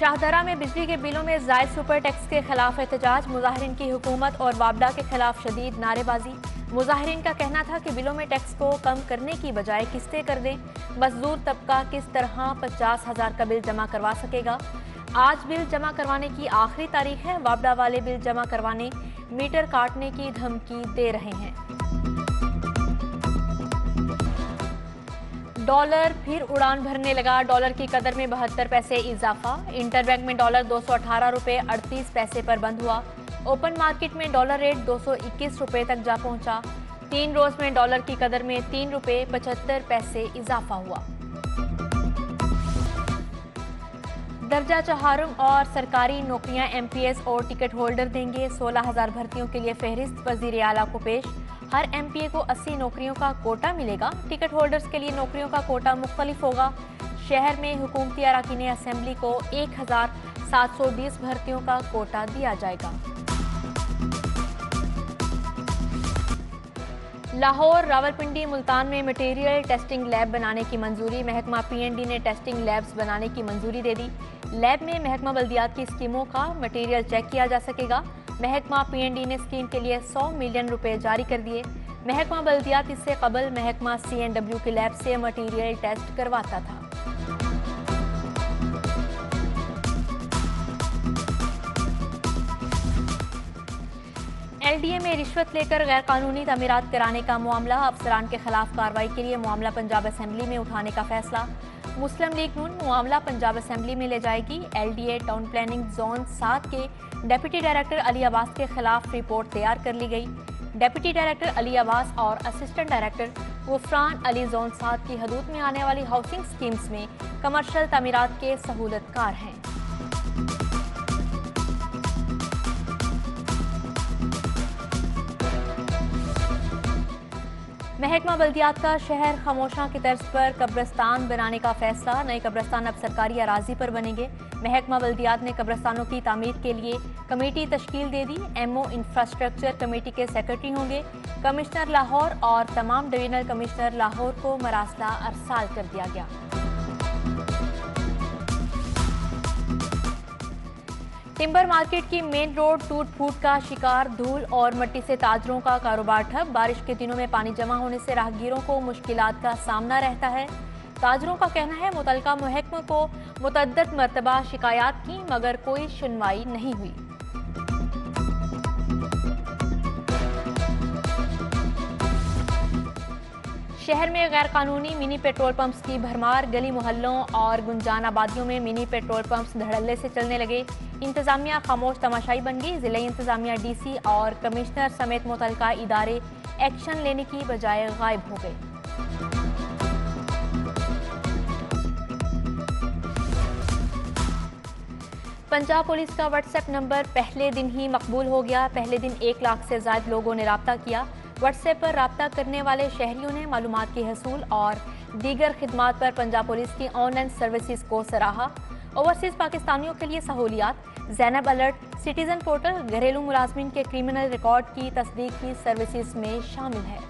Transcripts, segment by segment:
शाहदरा में बिजली के बिलों में जायद सुपर टैक्स के खिलाफ एहतजाज, मुजाहिरीन की हुकूमत और वाबडा के खिलाफ शदीद नारेबाजी। मुजाहिरीन का कहना था कि बिलों में टैक्स को कम करने की बजाय किस्तें कर दें। मजदूर तबका किस तरह 50,000 का बिल जमा करवा सकेगा। आज बिल जमा करवाने की आखिरी तारीख है। वाबडा वाले बिल जमा करवाने मीटर काटने की धमकी दे रहे हैं। डॉलर फिर उड़ान भरने लगा। डॉलर की कदर में 72 पैसे इजाफा। इंटरबैंक में डॉलर 218 रुपये 38 पैसे पर बंद हुआ। ओपन मार्केट में डॉलर रेट 221 रुपये तक जा पहुंचा। 3 रोज में डॉलर की कदर में 3 रुपये 75 पैसे इजाफा हुआ। दर्जा चहारुम और सरकारी नौकरियां MPS और टिकट होल्डर देंगे। 16,000 भर्तियों के लिए फहरिस्त वजीर आला को पेश। हर MPA को 80 नौकरियों का कोटा मिलेगा। टिकट होल्डर्स के लिए नौकरियों का कोटा मुख्तलिफ होगा। शहर में हुकूमती अरकान असेंबली को 1,720 भर्तियों का कोटा दिया जाएगा। लाहौर, रावलपिंडी, मुल्तान में मटेरियल टेस्टिंग लैब बनाने की मंजूरी। महकमा PND ने टेस्टिंग लैब्स बनाने की मंजूरी दे दी। लैब में महकमा बल्दियात की स्कीमों का मटेरियल चेक किया जा सकेगा। महकमा PND ने स्कीम के लिए 100 मिलियन रुपए जारी कर दिए। महकमा बल्दियात इससे कबल महकमा CNW की लैब से मटेरियल टेस्ट करवाता था। LDA में रिश्वत लेकर गैर कानूनी तमीरात कराने का मामला। अफसरान के खिलाफ कार्रवाई के लिए मामला पंजाब असेंबली में उठाने का फैसला। मुस्लिम लीग नून मामला पंजाब असेंबली में ले जाएगी। LDA टाउन प्लानिंग जोन 7 के डेप्यूटी डायरेक्टर अली अब्बास के खिलाफ रिपोर्ट तैयार कर ली गई। डेप्यूटी डायरेक्टर अली अब्बास और assistant director Gufran Ali zone 7 की हदूद में आने वाली हाउसिंग स्कीम्स में कमर्शियल तमीरात के सहूलतकार हैं। महकमा बल्दियात का शहर खमोशा की तर्ज पर कब्रिस्तान बनाने का फैसला। नए कब्रिस्तान अब सरकारी अराजी पर बनेंगे। महकमा बल्दियात ने कब्रिस्तानों की तामीर के लिए कमेटी तश्कील दे दी। MO इंफ्रास्ट्रक्चर कमेटी के सेक्रेटरी होंगे। कमिश्नर लाहौर और तमाम डिवीजनल कमिश्नर लाहौर को मरासला अरसाल कर दिया गया। टिम्बर मार्केट की मेन रोड टूट फूट का शिकार। धूल और मिट्टी से ताजरों का कारोबार ठप। बारिश के दिनों में पानी जमा होने से राहगीरों को मुश्किलात का सामना रहता है। ताजरों का कहना है मुतलका महकमे को मुतअद्दिद मरतबा शिकायत की मगर कोई सुनवाई नहीं हुई। शहर में गैर कानूनी मिनी पेट्रोल पंप्स की भरमार। गली मोहल्लों और गुंजान आबादियों में मिनी पेट्रोल पंप्स धड़ल्ले से चलने लगे। इंतजामिया खामोश तमाशाई बन गई। जिला इंतजामिया DC और कमिश्नर समेत मुतलका इदारे एक्शन लेने की बजाय गायब हो गए। पंजाब पुलिस का WhatsApp नंबर पहले दिन ही मकबूल हो गया। पहले दिन 1 लाख से ज्यादा लोगों ने राब्ता किया। WhatsApp पर राब्ता करने वाले शहरियों ने मालूमात की हसूल और दीगर खिदमात पर पंजाब पुलिस की ऑनलाइन सर्विसेज को सराहा। ओवरसीज पाकिस्तानियों के लिए सहूलियात। ज़ैनब अलर्ट, सिटीजन पोर्टल घरेलू मुलाजमीन के क्रिमिनल रिकॉर्ड की तस्दीक की सर्विसेज में शामिल है।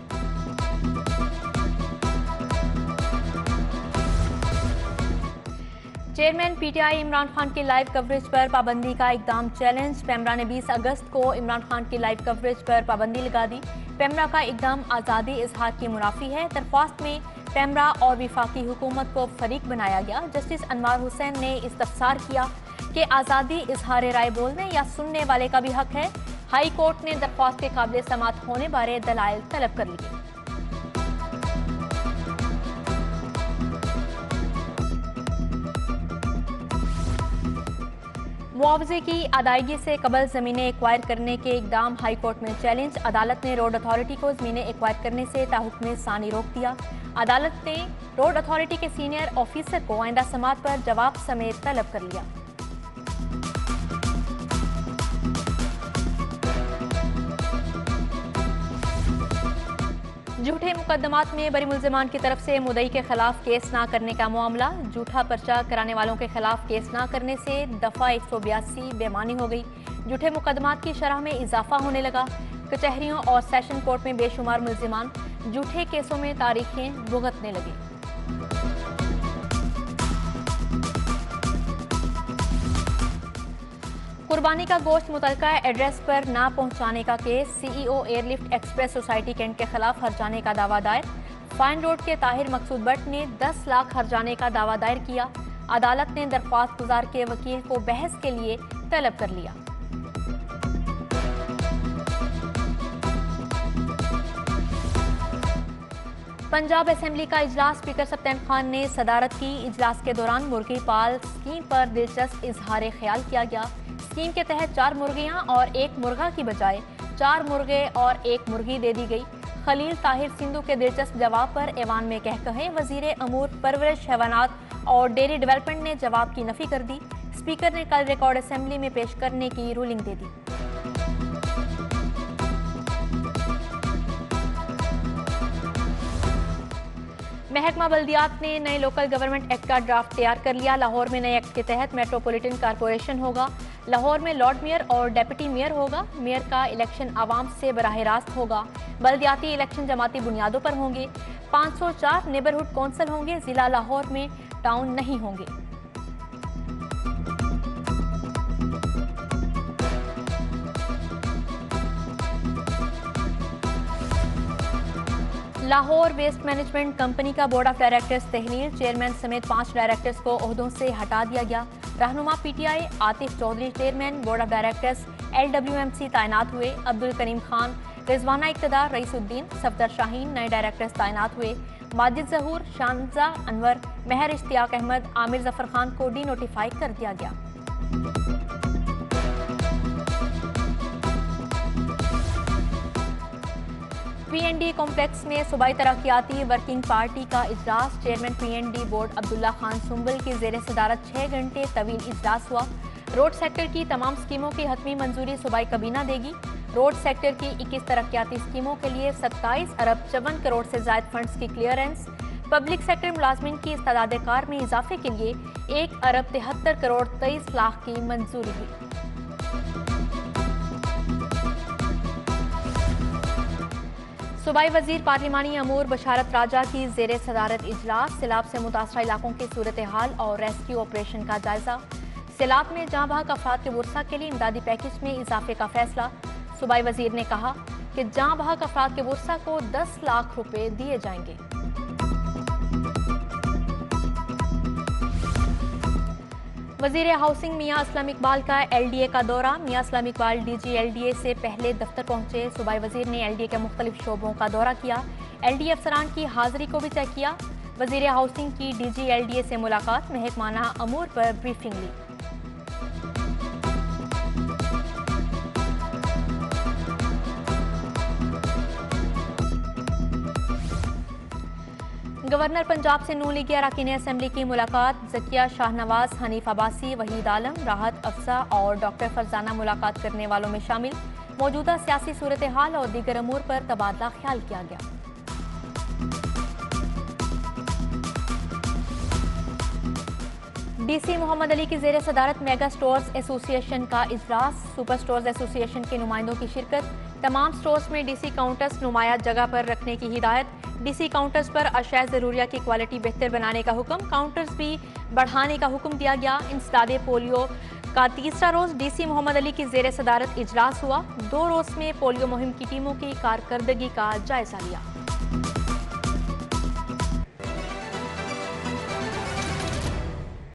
चेयरमैन PTI इमरान खान की लाइव कवरेज पर पाबंदी का इकदाम चैलेंज। पेमरा ने 20 अगस्त को इमरान खान की लाइव कवरेज पर पाबंदी लगा दी। पेमरा का इकदाम आज़ादी इजहार की मुनाफी है। दरख्वास्त में पेमरा और विफाकी हुकूमत को फरीक बनाया गया। जस्टिस अनवार हुसैन ने इस्तफसार किया कि आज़ादी इजहार राय बोलने या सुनने वाले का भी हक है। हाई कोर्ट ने दरख्वास्त के काबिल समात होने बारे दलाइल तलब कर लिए। मुआवजे की अदायगी से कबल ज़मीनें एक्वायर करने के इकदाम हाई कोर्ट में चैलेंज। अदालत ने रोड अथॉरिटी को ज़मीनें एक्वायर करने से ताहुक्म सानी रोक दिया। अदालत ने रोड अथॉरिटी के सीनियर ऑफिसर को आइंदा समात पर जवाब समेत तलब कर लिया। झूठे मुकदमात में बरी मुल्जिमान की तरफ से मुद्दई के खिलाफ केस ना करने का मामला। झूठा पर्चा कराने वालों के खिलाफ केस ना करने से दफा 182 बेमानी हो गई। झूठे मुकदमात की शरह में इजाफा होने लगा। कचहरियों और सेशन कोर्ट में बेशुमार मुल्जिमान झूठे केसों में तारीखें भुगतने लगे। कुर्बानी का गोश्त मुतलका एड्रेस पर ना पहुंचाने का case, CEO airlift express society cantt के खिलाफ हर्जाने का दावा दायर। फाइन रोड के ताहिर मकसूद भट्ट ने 10 लाख हर्जाने का दावा दायर किया। अदालत ने दरख्वास्त गुजार के वकील को बहस के लिए तलब कर लिया। पंजाब असेंबली का इजलास स्पीकर सप्तान खान ने सदारत की। इजलास के दौरान मुर्गी पाल स्कीम पर दिलचस्प इजहार ख्याल किया गया। स्कीम के तहत 4 मुर्गियां और 1 मुर्गा की बजाय 4 मुर्गे और 1 मुर्गी दे दी गई। खलील ताहिर सिंधु के दिलचस्प जवाब पर ऐवान में कह कहे वजीर अमूर परवरिश हैवानात और डेयरी डेवलपमेंट ने जवाब की नफी कर दी। स्पीकर ने कल रिकॉर्ड असेंबली में पेश करने की रूलिंग दे दी। महकमा बल्दियात ने नए लोकल गवर्नमेंट एक्ट का ड्राफ्ट तैयार कर लिया। लाहौर में नए एक्ट के तहत मेट्रोपॉलिटन कारपोरेशन होगा। लाहौर में लॉर्ड मेयर और डेप्यूटी मेयर होगा। मेयर का इलेक्शन आवाम से बराह रास्त होगा। बल्दियाती इलेक्शन जमाती बुनियादों पर होंगे। 504 नेबरहुड कौंसल होंगे। जिला लाहौर में टाउन नहीं होंगे। लाहौर वेस्ट मैनेजमेंट कंपनी का बोर्ड ऑफ डायरेक्टर्स तहलील, चेयरमैन समेत 5 डायरेक्टर्स को ओहदों से हटा दिया गया। रहनुमा PTI Atif Chaudhry chairman board of directors LWMC तैनात हुए। अब्दुल करीम खान, रिजवाना इक्तदार, रईसुद्दीन, सफदर शाहीन नए डायरेक्टर्स तैनात हुए। माजिद जहूर, शानजा अनवर, महर इश्तियाक अहमद, आमिर जफर खान को डी नोटिफाई कर दिया गया। PND कॉम्प्लेक्स में सूबाई तरक्याती वर्किंग पार्टी का इजलास। Chairman PND board Abdullah Khan Sumbal की जेर सदारत 6 घंटे तवील इजलास हुआ। रोड सेक्टर की तमाम स्कीमों की हतमी मंजूरी सूबाई काबीना देगी। रोड सेक्टर की 21 तरक्याती स्कीमों के लिए 27 अरब 54 करोड़ से ज्यादा फंड्स की क्लियरेंस। पब्लिक सेक्टर मुलाजमिन की इस्तादाद कार में इजाफे के लिए 1 अरब 73 करोड़ 23 लाख की मंजूरी हुई। सूबाई वजीर पार्लिमानी अमूर बशारत राजा की जेर सदारत इजलास। सैलाब से मुतासरा इलाकों की सूरत हाल और रेस्क्यू ऑपरेशन का जायजा। सैलाब में जाँ बहक अफराद के वर्सा के लिए इमदादी पैकेज में इजाफे का फैसला। सूबाई वजीर ने कहा कि जाँ बहक अफराद के वर्सा को 10 लाख रुपए दिए जाएंगे। वजीर हाउसिंग मियां असलम इकबाल का LDA का दौरा। मियां असलम इकबाल DG LDA से पहले दफ्तर पहुंचे। सूबाई वजीर ने LDA के मुख्तलिफ शोबों का दौरा किया। LDA अफसरान की हाजिरी को भी चेक किया। वजीर हाउसिंग की DG LDA से मुलाकात, महकमाना अमूर पर ब्रीफिंग ली। गवर्नर पंजाब से नून लीगी अरकान असेंबली की मुलाकात। जकिया शाहनवाज, हनीफ अब्बासी, वहीद आलम, राहत अफजा और डॉक्टर फरजाना मुलाकात करने वालों में शामिल। मौजूदा सियासी सूरत हाल और दीगर अमूर पर तबादला ख्याल किया गया। DC मोहम्मद अली की जेर सदारत मेगा स्टोर्स एसोसिएशन का इजलास। सुपर स्टोर्स एसोसिएशन के नुमाइंदों की शिरकत। तमाम स्टोर्स में DC काउंटर्स नुमाया जगह पर रखने की हिदायत। DC काउंटर्स पर अशाया ज़रूरिया की क्वालिटी बेहतर बनाने का हुक्म। काउंटर्स भी बढ़ाने का हुक्म दिया गया। इंसदादे पोलियो का तीसरा रोज DC मोहम्मद अली की जेर सदारत इजलास हुआ। 2 रोज में पोलियो मुहिम की टीमों की कारकर्दगी का जायजा लिया।